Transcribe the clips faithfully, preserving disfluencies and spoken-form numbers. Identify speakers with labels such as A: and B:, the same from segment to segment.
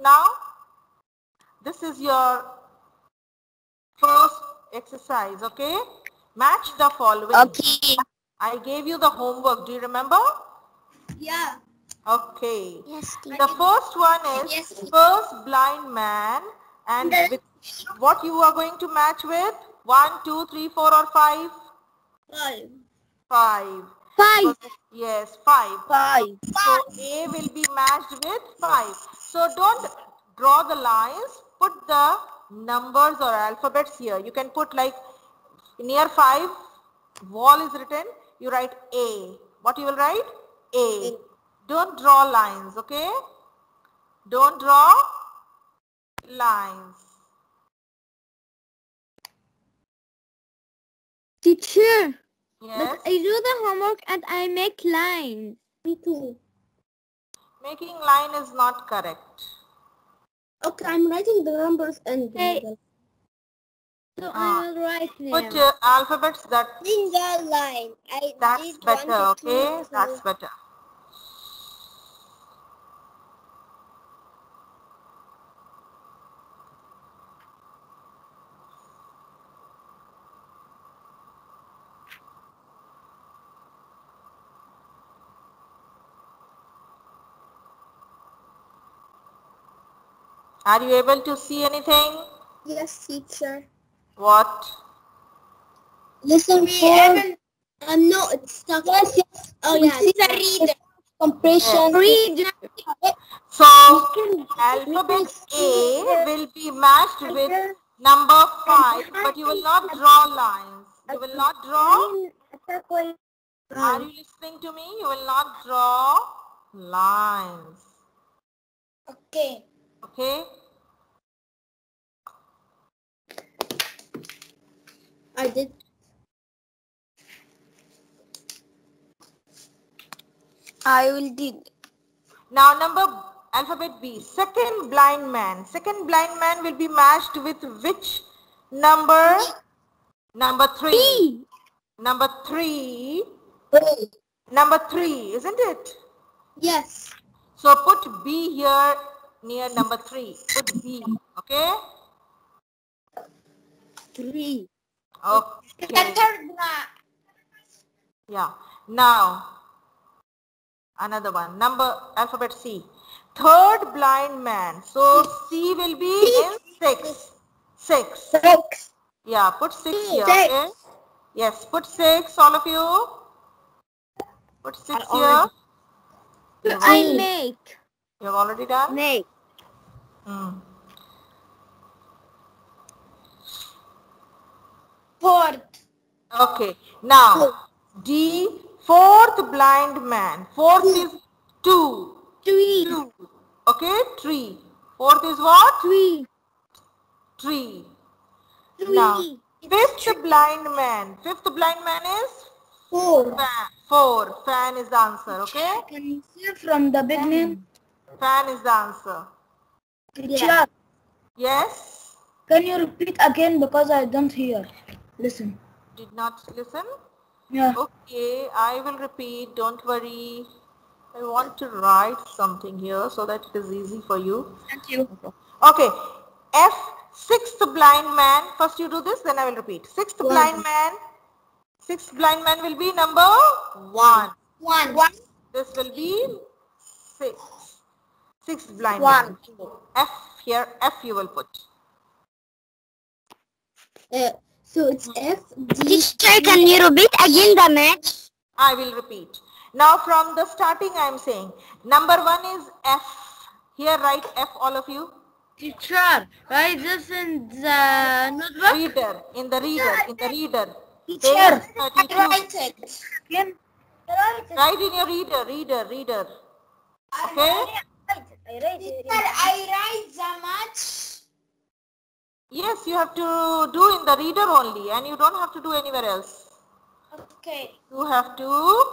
A: now? This is your first exercise, okay? Match the following.
B: Okay.
A: I gave you the homework. Do you remember?
B: Yeah.
A: Okay.
B: Yes, teacher.
A: The first one is
B: Yes, teacher.
A: first blind man, and with what you are going to match with? One, two, three, four, or five?
B: Five.
A: Five.
B: Five.
A: Yes, five.
B: Five.
A: So A will be matched with five. So don't draw the lines, put the numbers or alphabets here. You can put like near five, wall is written, you write A. What you will write? A. Don't draw lines, okay? Don't draw lines.
C: Teacher,
A: Yes.
C: but I do the homework and I make lines.
B: Me too.
A: Making line is not correct.
B: Okay, I'm writing the numbers and the
C: Hey.
B: middle.
C: So
A: Ah.
C: I will write
A: Put
C: now.
A: uh, alphabets that
B: Single line. I
A: that's
B: did
A: better,
B: one to two,
A: okay?
B: two.
A: That's better. Are you able to see anything?
B: Yes, teacher.
A: What?
B: Listen for. Um, no, it's stuck. Yes, yes. Oh, yeah.
C: See the reader.
B: Compression.
C: Reader.
A: So alphabet A will be matched with number five, but you will not draw lines. You will not draw. Are you listening to me? You will not draw lines.
B: Okay.
A: Okay?
B: I did.
C: I will do.
A: Now number alphabet B, second blind man. Second blind man will be matched with which number? Number three.
C: B.
A: Number three.
B: Three.
A: Number three, isn't it?
B: Yes.
A: So put B here near number three. Put B, okay?
B: Three.
A: Okay.
B: third one.
A: Yeah. Now, another one. Number, alphabet C. Third blind man. So C will be in six. Six.
B: Six.
A: Yeah, put six here,
B: Six.
A: okay? Yes, put six, all of you. Put six here. You've
C: I
A: already,
C: make.
A: you've already done?
C: Make.
A: Hmm.
B: Fourth.
A: Okay. Now, D, fourth blind man. Fourth is two.
C: Three.
A: Two. Okay, tree. Fourth is what?
C: Three.
A: Tree.
C: Three.
A: Now, fifth blind man. Fifth blind man is
B: Four.
A: fan. Four. Fan is the answer, okay?
B: Can you see from the beginning?
A: Fan is the answer.
B: Yeah.
A: Yes?
B: Can you repeat again because I don't hear? Listen.
A: Did not listen?
B: Yeah.
A: Okay, I will repeat. Don't worry. I want to write something here so that it is easy for you.
B: Thank you.
A: Okay. F, sixth blind man. First you do this, then I will repeat. Sixth
B: One.
A: blind man. Sixth blind man will be number one.
B: One. One.
A: This will be six. Sixth blind
B: One.
A: man. F here, F you will put.
B: Uh, so it's F, D.
C: Teacher, can you repeat again the match?
A: I will repeat. Now from the starting I am saying. Number one is F. Here write F, all of you.
C: Teacher, write this in the notebook.
A: Reader. In the reader. In the reader.
B: Teacher,
A: Page thirty-two.
B: write it. Again.
A: Write in your reader. Reader. Reader. Okay?
B: Teacher, I write the match.
A: Yes, you have to do in the reader only and you don't have to do anywhere else.
B: Okay.
A: You have to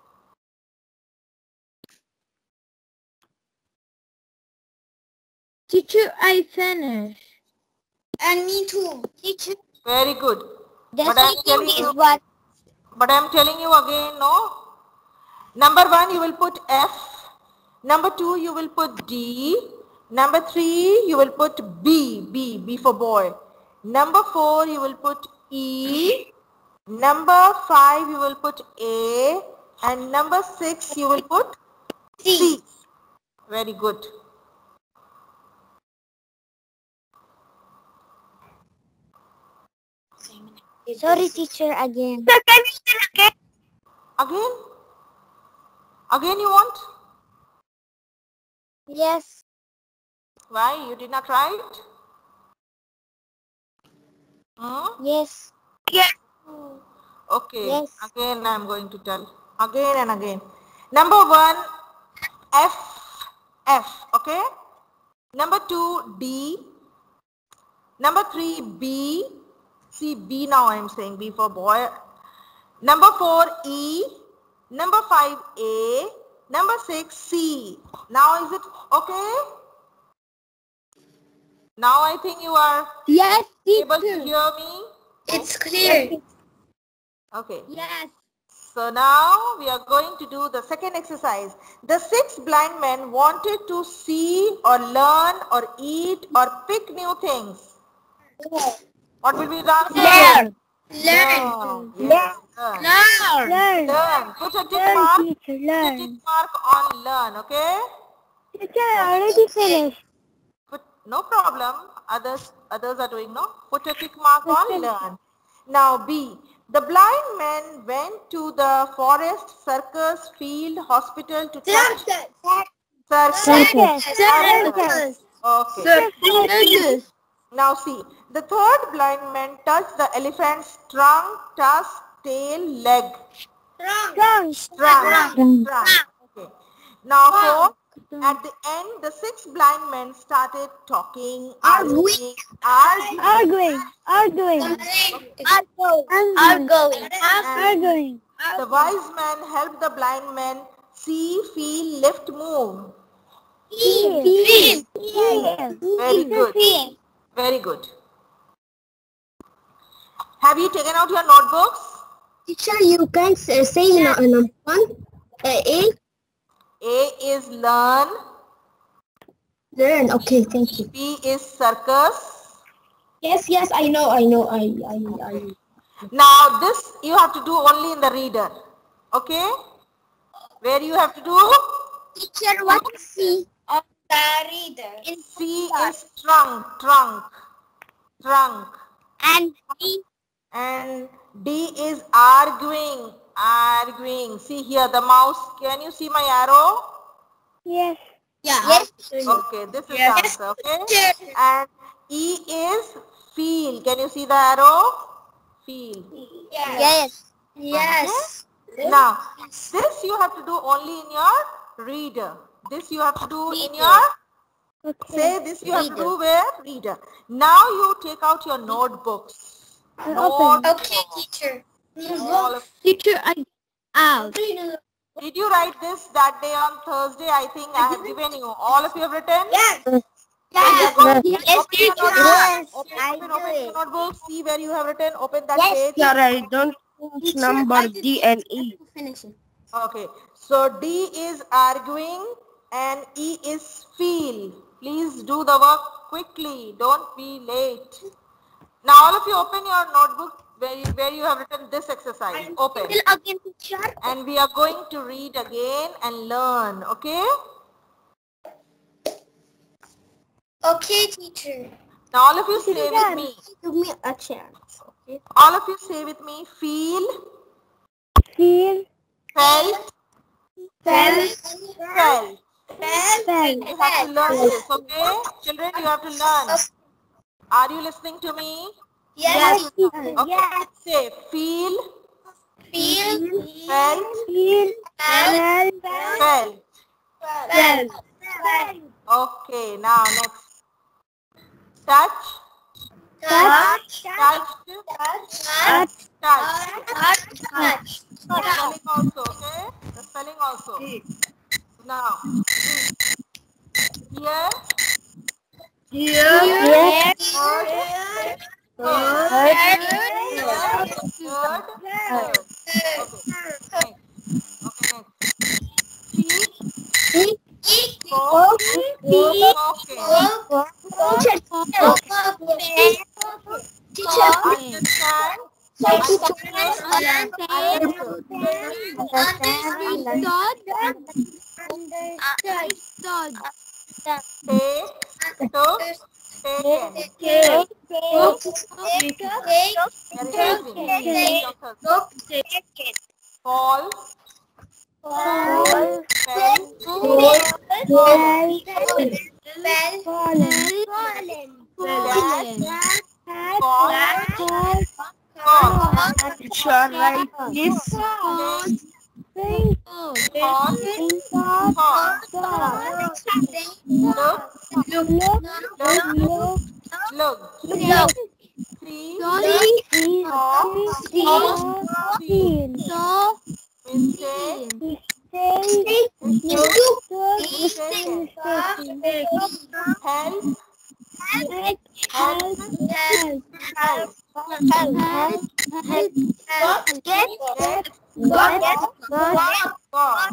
C: Teacher, I finished.
B: And me too. Teacher.
A: very good.
B: The
A: But I am telling
B: second is
A: you,
B: what?
A: but I am telling you again, no. Number one, you will put F. Number two, you will put D. Number three, you will put B, B, B for boy. Number four, you will put E. Number five, you will put A. And number six, you will put C. Very good.
B: Sorry, teacher, again.
A: Again? Again you want?
B: Yes.
A: Why? You did not write? Hmm?
B: Yes.
A: Okay.
B: Yes.
A: Again I am going to tell. Again and again. Number one, F, F. Okay. Number two, D. Number three, B. See, B now I am saying, B for boy. Number four, E. Number five, A. Number six, C. Now is it okay? Now I think you are
B: Yes,
A: able to
B: teacher.
A: hear me.
C: It's clear.
A: Okay.
B: Yes.
A: So now we are going to do the second exercise. The six blind men wanted to see or learn or eat or pick new things. What will be the answer?
B: Learn.
A: Learn. Yes, learn.
C: Learn.
B: Learn.
A: Learn. Put a tick
B: Learn,
A: mark.
B: teacher,
A: Put a
B: learn.
A: tick mark on learn. Okay.
B: Teacher, I already finished.
A: Put, no problem. Others others are doing no. Put a tick mark on learn. Now B. The blind men went to the forest, circus, field, hospital to touch circus.
B: Circus.
A: Circus. Okay.
C: Circus.
A: Now see. The third blind man touched the elephant's trunk, tusk, tail, leg.
B: Trunk.
A: Trunk.
B: Trunk.
A: Trunk. Okay. Now four. At the end, the six blind men started talking, arguing, arguing.
B: Arguing. Arguing.
C: Outgoing.
B: Arguing.
A: The wise man helped the blind man see, feel, lift, move.
B: Feel.
C: Feel.
B: Feel.
A: Very good.
B: Feel.
A: Very good. Have you taken out your notebooks?
B: Teacher, you can say say number one. Uh, A.
A: A is learn.
B: Learn. Okay, thank you.
A: B is circus.
B: Yes, yes, I know, I know, I, I, I.
A: Now this you have to do only in the reader. Okay? Where you have to do?
B: Teacher, what is C?
C: Of the reader.
A: C is trunk, trunk, trunk.
B: And D.
A: And D is arguing, arguing. See here the mouse. Can you see my arrow?
B: Yes.
C: Yeah.
B: Yes.
A: Okay, this is
C: Yes.
A: the answer. Okay. And E is feel. Can you see the arrow? Feel.
B: Yes.
C: Yes.
A: Now this you have to do only in your reader. This you have to do in your.
B: Okay.
A: Say this you have to do where? Reader. Now you take out your notebooks.
B: Open.
A: Notebooks.
C: Okay, teacher.
A: All of-
B: Teacher, I out.
A: Did you write this that day on Thursday? I think I have given you. All of you have written?
C: Yes.
A: Yes.
B: Yes,
A: Open
B: teacher.
A: your notebook.
B: Yes,
A: Open,
B: I
A: open,
B: do
A: open
B: it.
A: your notebook. See where you have written. Open that
B: Yes,
A: page.
D: I don't put number D and E.
B: Finish it.
A: Okay. So D is arguing and E is feel. Please do the work quickly. Don't be late. Now all of you open your notebook where you, where you have written this exercise. Open.
B: Again, teacher.
A: And we are going to read again and learn. Okay?
C: Okay, teacher.
A: Now all of you say with me.
B: Give me a chance. Okay.
A: All of you say with me. Feel,
B: Feel.
A: felt,
B: Felt.
A: felt.
B: Felt.
A: You have to learn this, okay? Children, you have to learn. Are you listening to me?
C: Yes.
A: Okay.
B: Yes.
A: Say feel,
C: Feel.
A: felt,
B: Feel.
C: Felt.
A: felt.
B: Felt.
A: Okay, now next. Touch,
C: Touch.
A: touched,
C: Touch.
A: touched.
C: Touch. Touch.
A: The spelling also, okay? The spelling also. Now, here,
C: Here.
A: heard,
C: Here.
A: heard,
C: Heard.
A: heard, heard, heard. Okay, next. Okay, next. Speak,
C: Speak.
A: spoke,
B: Speak.
A: spoken. Took. Taken.
C: Take.
B: Took.
A: Very amazing.
B: Took.
A: Fall.
B: Fall.
A: Fell.
B: Fall. Fallen.
A: Caught. Caught.
D: Teacher, write this.
A: Caught. Caught. Look. Look. Look. See. Saw. Seen. Mistake. Mistaken. Help. Help. Help. Get. Got.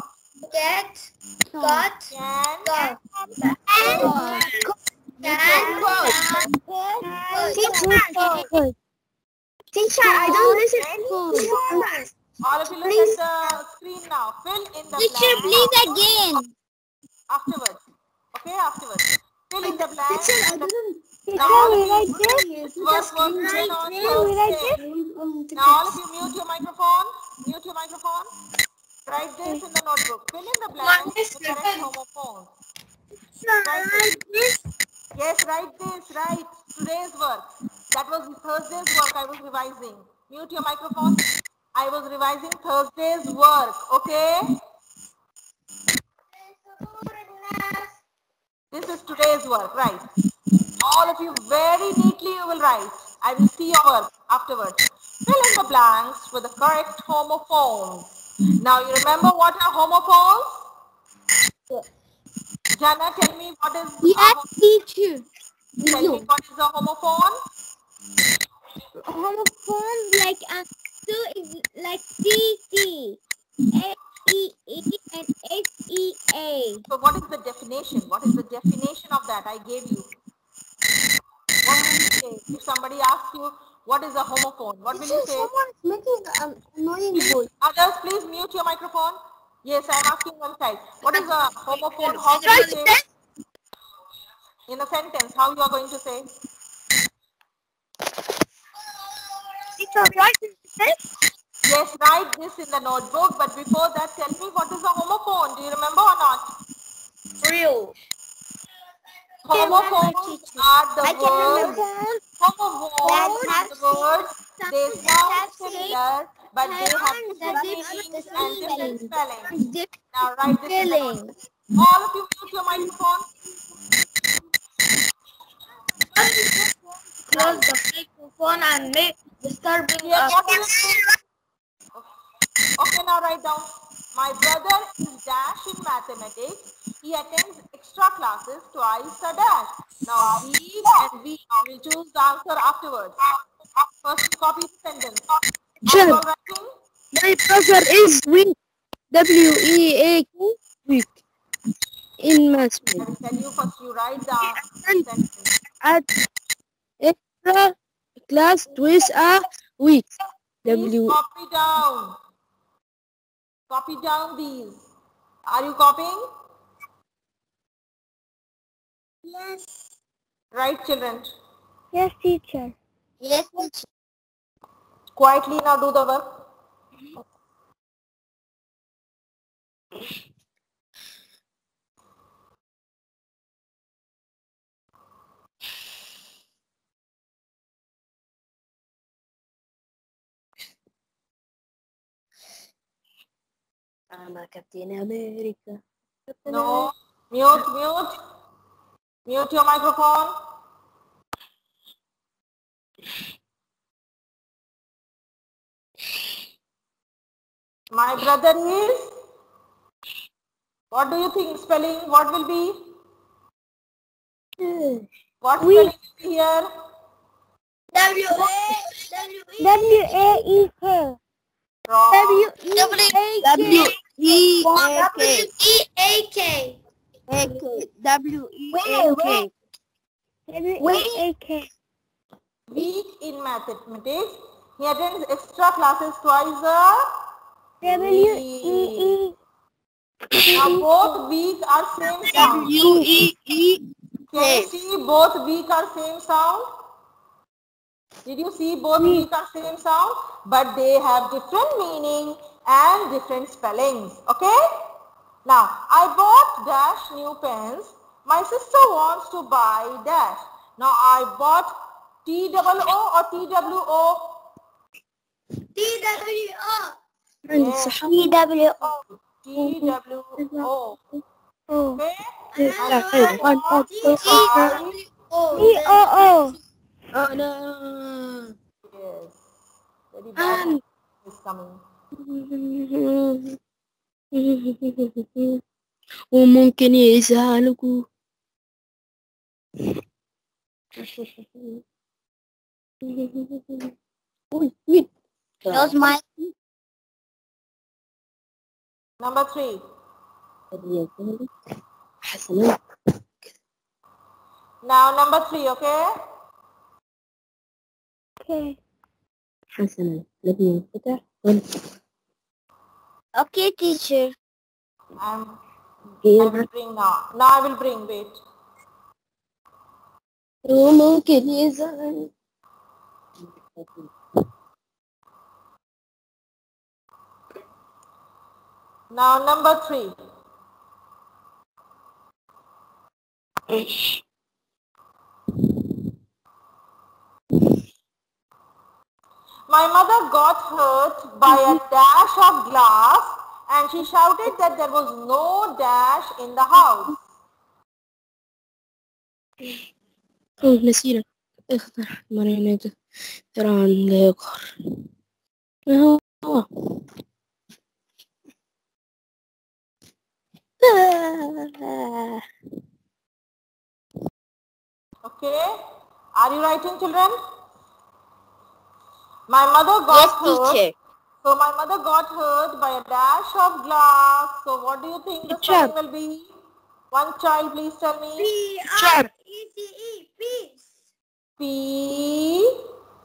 A: Can.
B: Teacher, I don't listen.
A: All of you look at the screen now. Fill in the
B: Teacher,
A: blank
B: please again.
A: afterwards. Okay, afterwards. Fill in the blank.
B: Teacher, I didn't.
A: Now all of you, this work was written on Thursday. Now all of you mute your microphone. Mute your microphone. Write this in the notebook. Fill in the blank with the correct homophone. Write this. Yes, write this. Write today's work. That was Thursday's work I was revising. Mute your microphone. I was revising Thursday's work. Okay? This is today's work. Right. All of you very neatly you will write. I will see your work afterwards. Fill in the blanks with the correct homophones. Now you remember what are homophones? Jana, tell me what is
B: Yes,
A: a,
B: teacher.
A: tell me what is a homophone?
B: Homophone like a two is like C C, A E E and H E A.
A: So what is the definition? What is the definition of that I gave you? What will you say? If somebody asks you what is a homophone, what will you say?
B: Someone is making an annoying voice.
A: Others, please mute your microphone. Yes, I am asking one side. What is a homophone? How do you say? In a sentence, how you are going to say? Yes, write this in the notebook. But before that, tell me what is a homophone? Do you remember or not?
C: Real.
A: Homophones are the words. Homophones are the words. They sound similar, but they have different meanings and different spellings. Now write this in the notebook. All of you mute your microphone.
C: Close the microphone and make disturbing
A: Yes,
C: us.
A: what is it? Okay, now write down. My brother is dash in mathematics. He attends extra classes twice a dash. Now we and we will choose the answer afterwards. First, copy the sentence.
D: Sure.
A: All writing?
D: My brother is weak. W E A K. Weak. In
A: I
D: mathematics.
A: will tell you first. You write the sentence.
D: At extra class twice a week.
A: Please
D: W.
A: copy down. Copy down these. Are you copying?
B: Yes.
A: Right, children.
B: Yes, teacher. Yes, teacher.
A: Quietly now do the work.
D: I'm a Captain America.
A: No. Mute, mute. Mute your microphone. My brother is. What do you think spelling? What will be? What spelling will be here?
B: W A W A E K.
A: Wrong.
B: W E A
D: W
B: K.
D: E A K.
B: W E A K.
D: W E A K.
B: W E A K.
A: Weak in mathematics. He attends extra classes twice a
B: W E E.
A: Now both weak are same sound.
D: W E E
A: Can you see both weak are same sound? Did you see both weak are same sound? But they have different meaning and different spellings. Okay? Now, I bought dash new pens. My sister wants to buy dash. Now, I bought T O O or T W O?
B: T W O.
D: عندي
A: Yes.
D: صحة.
B: T W O.
A: T W O.
D: Oh.
A: Okay?
D: Yeah,
A: And
D: yeah,
A: I
D: one,
A: want
D: two,
A: to
D: three,
A: buy.
D: E O O.
C: Oh no.
A: Yes. Very bad
D: And
A: is coming.
D: وممكن يزعلكوا. Uy, wait.
B: Close my.
A: Number three.
D: حسنا.
A: Now number three, okay?
D: Okay. حسنا. لم ينفتح.
B: Okay, teacher.
A: I'm, I will bring now. Now I will bring, wait.
D: وممكن يزعل.
A: Now number three. My mother got hurt by a dash of glass and she shouted that there was no dash in the house.
D: Oh, نسينا. اختر مرينة تران ليقر. هو.
A: Okay? Are you writing, children? My mother got
B: Yes,
A: hurt.
B: teacher.
A: So my mother got hurt by a dash of glass. So what do you think the
D: Teacher.
A: spelling will be? One child, please tell me.
B: P R E C E. Peace.
A: P.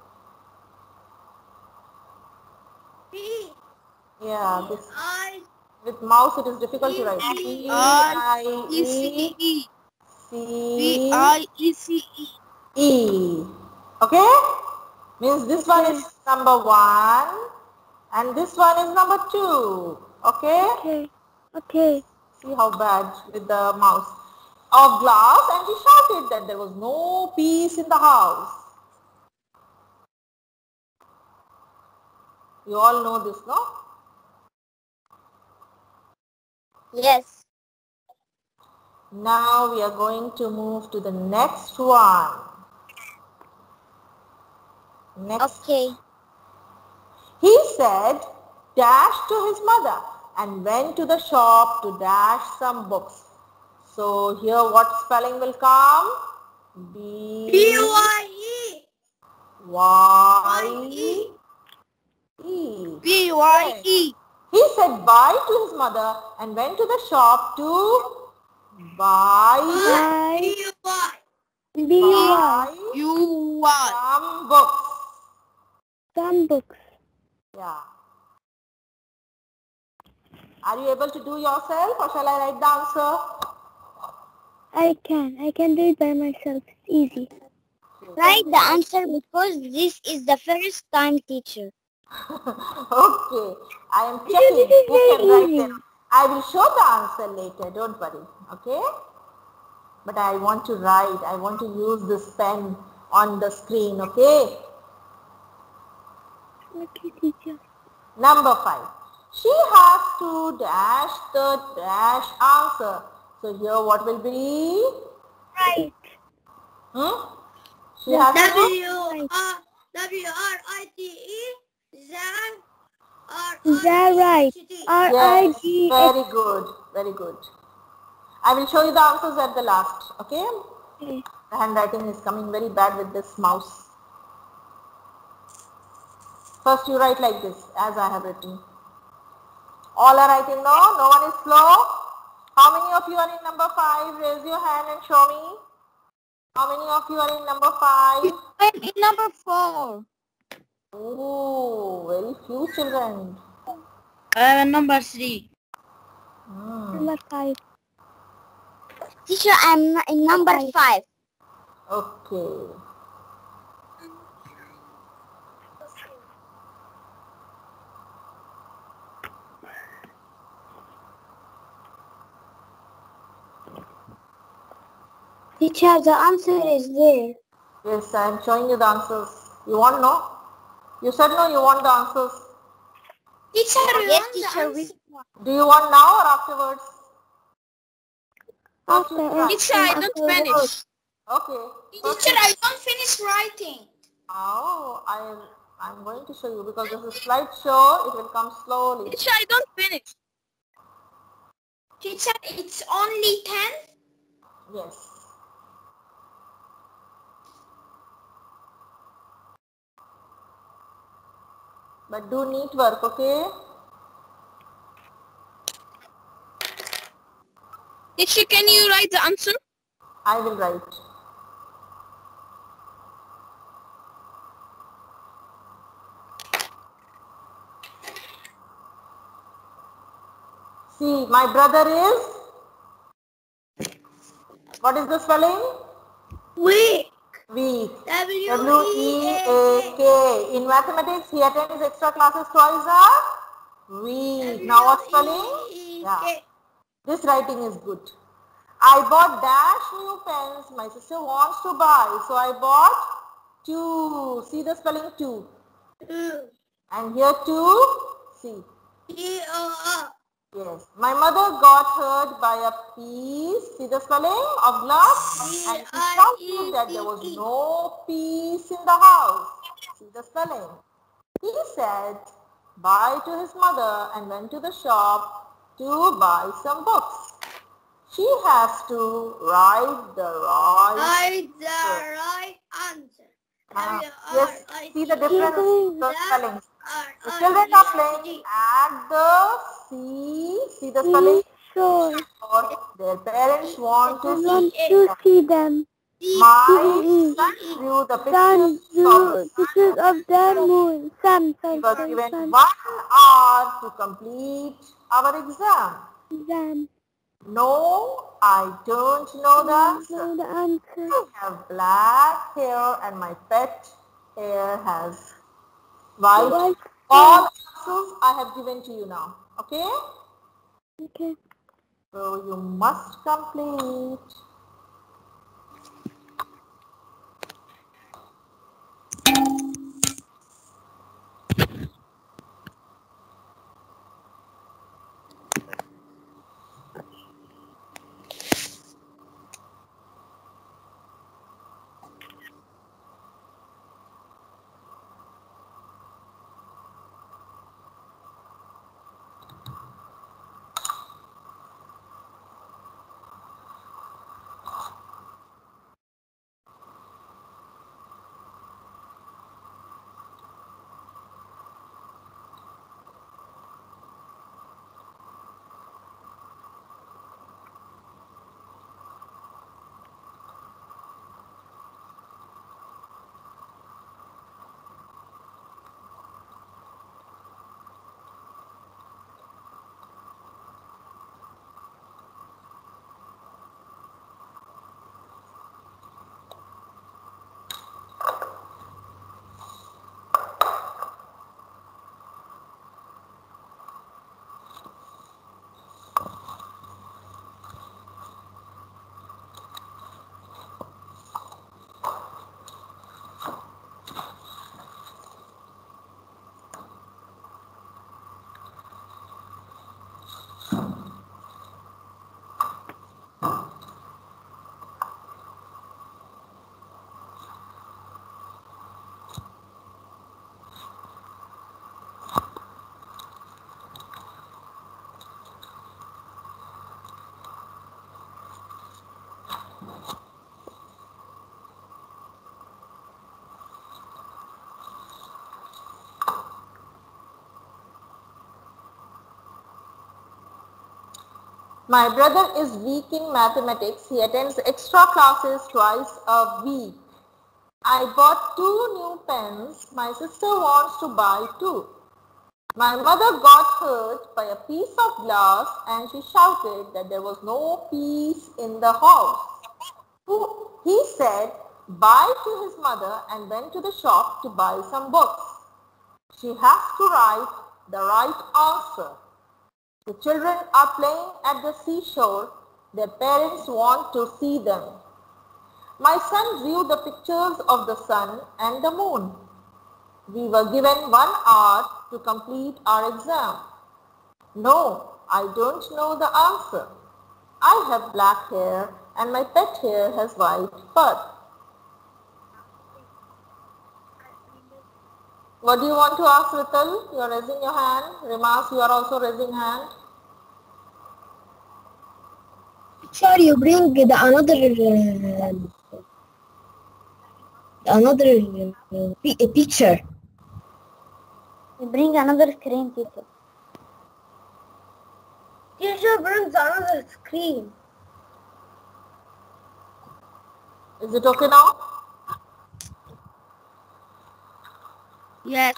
B: P
A: Yeah, this
B: I
A: with mouse it is difficult to write. P I E C
D: E C E.
A: E. Okay? Means this one is number one and this one is number two. Okay?
D: Okay. Okay.
A: See how bad with the mouse. Of glass and she shouted that there was no peace in the house. You all know this, no?
B: Yes.
A: Now we are going to move to the next one. Next.
B: Okay.
A: He said dash to his mother and went to the shop to dash some books. So here what spelling will come? B
B: B Y E.
A: Y E.
D: B Y E.
A: He said bye to his mother and went to the shop to buy,
D: I
B: B Y.
D: B Y.
A: buy
D: U Y.
A: some books.
D: Some books.
A: Yeah. Are you able to do yourself or shall I write the answer?
D: I can. I can do it by myself. It's easy.
B: Write the answer because this is the first time, teacher.
A: Okay. I am
D: This
A: checking
D: is- this is
A: who can
D: very
A: write
D: easy.
A: them. I will show the answer later. Don't worry. Okay. But I want to write. I want to use this pen on the screen. Okay.
D: Okay, teacher.
A: Number five. She has to dash the dash answer. So here what will be?
D: Right.
A: Hmm? She has to
B: W R W R I T E. Zan. R
D: Is that right? R I
A: Yes,
D: G H.
A: very good, very good. I will show you the answers at the last, okay?
D: Okay.
A: The handwriting is coming very bad with this mouse. First you write like this, as I have written. All are writing no? No one is slow? How many of you are in number five? Raise your hand and show me. How many of you are in number five?
B: I'm in number four.
A: Oh, very few children.
C: I have number three.
A: Hmm.
D: Number five.
B: Teacher, I'm in number five.
A: Okay.
B: Teacher, the answer is there.
A: Yes, I am showing you the answers. You want no? You said no, you want the answers.
B: Teacher, yes, teacher. We...
A: Do you want now or afterwards? First you
B: Okay.
A: try.
C: Teacher, I don't finish.
A: Okay.
B: Teacher, I don't finish writing.
A: Oh, I I'm going to show you because this is slideshow. It will come slowly.
C: Teacher, I don't finish.
B: Teacher, it's only ten?
A: Yes. But do neat work, okay?
C: Teacher, can you write the answer?
A: I will write. See, my brother is, what is the spelling?
B: Weak.
A: Weak.
B: W
A: W E A K. In mathematics, he attends extra classes twice a week. Now what spelling? Yeah. This writing is good. I bought dash new pens. My sister wants to buy. So I bought two. See the spelling two. And here two. See. Yes. My mother got hurt by a piece. See the spelling of glass? And she shouted that there was no peace in the house. See the spelling. He said bye to his mother and went to the shop to buy some books. She has to write the right
B: Write the right answer.
A: Ah, yes, see the difference in the spellings. The children are playing at the sea. See the spelling?
D: Sure.
A: Or their parents want to
D: Want
A: see
D: to
A: them.
D: see them.
A: My son drew the
D: Sun,
A: pictures
D: drew
A: of
D: pictures of the moon. Sun,
A: We
D: sun,
A: were
D: sun,
A: given
D: sun.
A: one hour to complete our exam.
D: Then,
A: No, I don't know the answer.
D: know the answer.
A: I have black hair and my pet hair has white.
D: White.
A: All answers I have given to you now. Okay?
D: Okay.
A: So you must complete. My brother is weak in mathematics. He attends extra classes twice a week. I bought two new pens. My sister wants to buy two. My mother got hurt by a piece of glass and she shouted that there was no peace in the house. He said bye to his mother and went to the shop to buy some books. She has to write the right answer. The children are playing at the seashore. Their parents want to see them. My son drew the pictures of the sun and the moon. We were given one hour to complete our exam. No, I don't know the answer. I have black hair and my pet hair has white fur. What do you want to ask, Rital? You are raising your hand. Rimas, you are also raising hand.
D: Sure, you bring the another uh, another uh, pi- picture.
B: You bring another screen, teacher.
D: Teacher brings another screen.
A: Is it okay now?
C: Yes.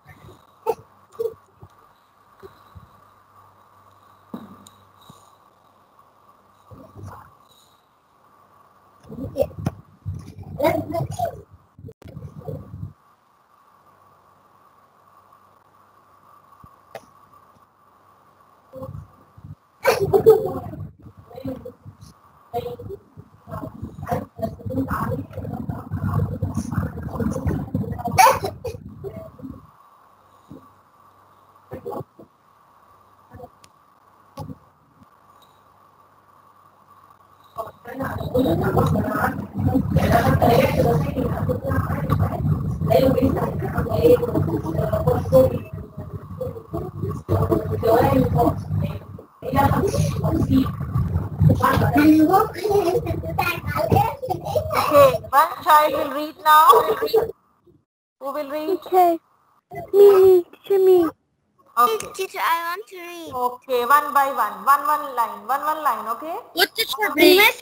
A: Okay, one child will read now. Who will read?
B: Teacher, me, me, teacher, me.
A: Okay.
B: Teacher, I want to read.
A: Okay, one by one. One one line. One one line, okay?
C: What teacher, please?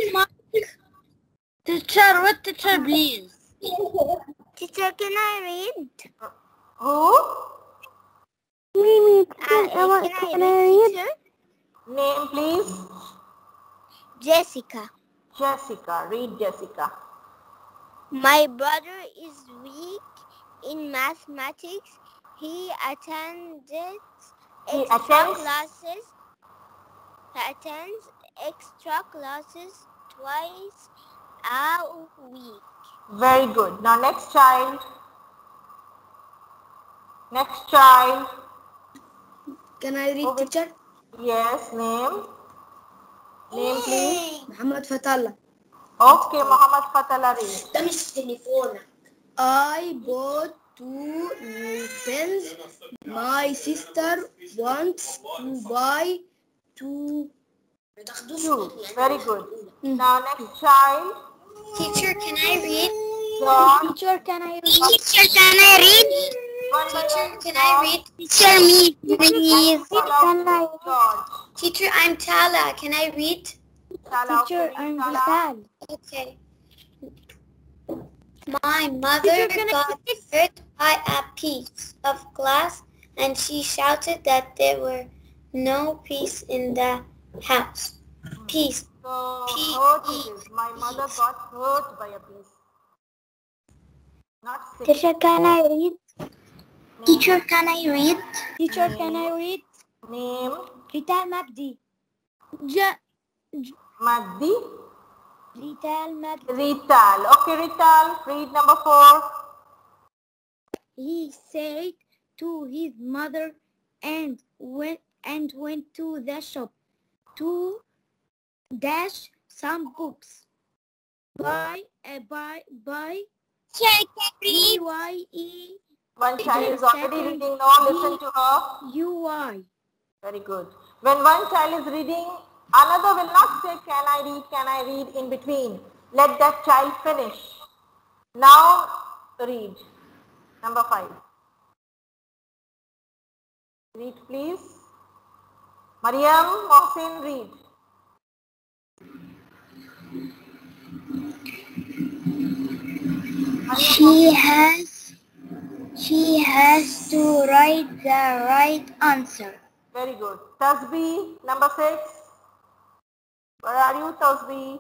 C: Teacher, what teacher, please?
B: Teacher, can I read?
A: Who?
B: Me, me, teacher, I want, can, can I read? Teacher?
A: Name please.
B: Jessica.
A: Jessica. Read Jessica.
B: My brother is weak in mathematics. He attended
A: He
B: extra
A: attends-
B: classes. He attends extra classes twice a week.
A: Very good. Now next child. Next child.
D: Can I read,
A: Who will-
D: teacher?
A: Yes, name. Name please.
D: محمد فتح الله.
A: Okay, Muhammad Fatala read.
D: ده مش تليفونك. I bought two new pens. My sister wants to buy two.
A: Two. Very good. Now next child.
B: Teacher, can I read?
A: John.
D: Teacher, can I read?
B: Teacher, can I read?
A: One by
B: Teacher,
A: one.
B: can I read? Teacher, me, please.
A: Can I? George.
B: Teacher, I'm Tala. Can I read?
A: Tala,
D: Teacher,
A: okay,
D: I'm
A: Tala.
D: Vital.
B: Okay. My mother got hurt by a piece of glass and she shouted that there were no peace in the house. Peace.
A: So
B: P-
A: hurt it is. My mother got hurt by a piece. Not sick.
B: Teacher, can I read? Teacher, can I read?
D: Teacher, can I read?
A: Name.
D: Vital Magdi.
C: Ja
A: Magdi.
D: Vital Magdi.
A: Rital. Okay, Rital. Read number four.
D: He said to his mother and went and went to the shop to dash some books. Buy a buy buy B Y E
A: One child is
D: Second.
A: already reading now. Listen to her.
D: U Y.
A: Very good. When one child is reading, another will not say, can I read, can I read in between. Let that child finish. Now read. Number five. Read please. Mariam Mohsin, read.
B: She has she
D: has to write the right answer.
A: Very good. Tasbih, number six. Where are you, Tasbih?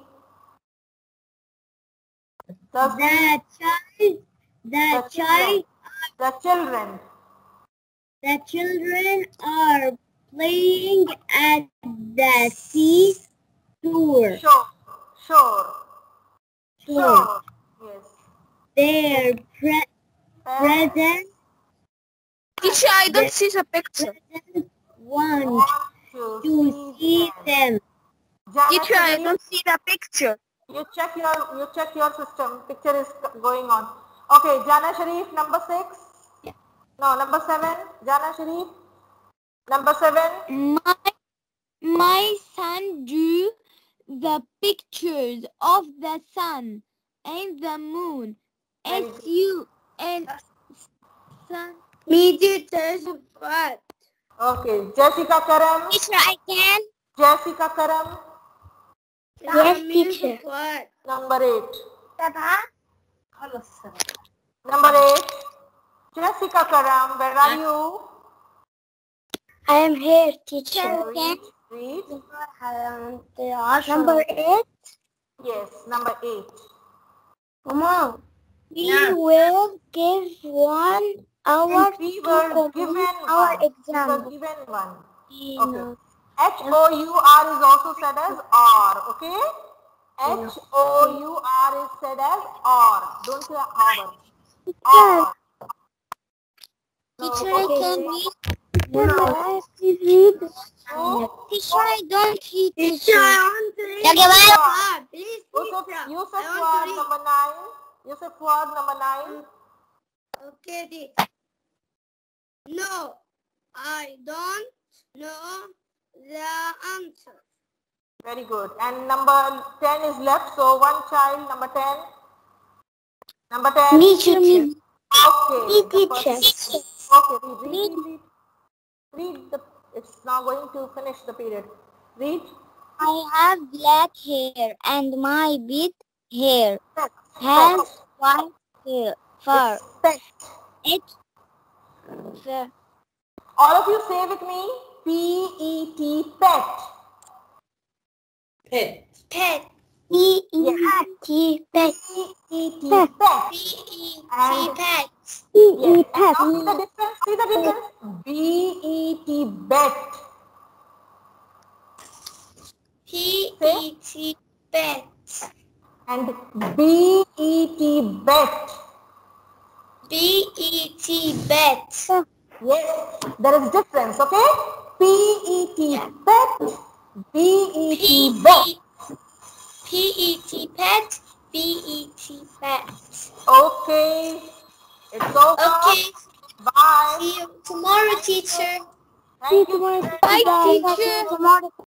A: Tasbih.
D: The child, the
A: The
D: child,
A: children. The children.
D: the children are playing at the seashore.
A: Sure. Sure.
D: Sure.
A: Sure. Yes.
D: Their pre-
A: Parents
D: present
C: Teacher, I don't see the picture.
D: want
A: want
D: to
A: to
D: see them.
A: Jana
C: Teacher, I
A: Sharif,
C: don't see the picture.
A: You check your you check your system. Picture is going on. Okay, Jana Sharif, number six. No, number seven. Jana Sharif. Number seven.
D: My, my son drew the pictures of the sun and the moon.
A: Very
D: S
A: good.
D: U and sun.
C: Me teacher, what?
A: Okay, Jessica Karam.
D: Teacher, I can.
A: Jessica Karam.
D: Yes, teacher.
C: What?
A: Number eight. Number eight. Jessica Karam, where are you?
D: I am here, teacher.
A: Read. Read.
D: Number eight.
A: Yes, number eight.
D: Mama, we will give one hour
A: We
D: to
A: were
D: complete
A: given
D: our
A: one. We
D: exam.
A: were given one.
D: You
A: Okay.
D: know.
A: H O U R is also said as R, okay? H O U R is said as R. Don't say hour. R.
D: Teacher,
A: So,
D: I
A: okay.
D: can read. No, I have to read.
A: So,
D: Teacher, I don't read.
C: Teacher, I want to read.
A: Fuad.
C: Please,
A: Yusuf,
C: teacher.
A: Yusuf
C: I want
A: Fuad
C: to read.
A: number nine. Yusuf Fuad number nine.
C: Okay, teacher. No, I don't know the answer.
A: Very good. And number ten is left. So one child, number ten. Number ten.
D: Me, teacher.
A: Okay.
D: Me,
A: the
D: teacher.
A: first- Okay, read, read, read, read. Read the, it's now going to finish the period. Read.
D: I have black hair and my big hair
A: Pet.
D: has
A: Pet.
D: white hair. Fur.
A: It's pet.
D: It. Fur.
A: All of you say with me. P E T, pet.
C: Pet.
B: Pet.
D: E E T pet.
A: P E T,
D: Pet.
A: pet.
B: P E T
A: And-
B: pet.
D: E
A: Yes.
D: E
A: And
D: pet.
A: now see the difference. See the difference. B E T, bet.
B: P E T pet.
A: And B E T, bet.
B: B E T bet.
A: Yes, there is difference, okay? P E T, pet. B E T, bet.
B: P E T pet. B E T pet.
A: Okay. It's over.
B: Okay.
A: Bye.
B: See you tomorrow, teacher.
A: Thank you.
D: Bye, teacher. Tomorrow.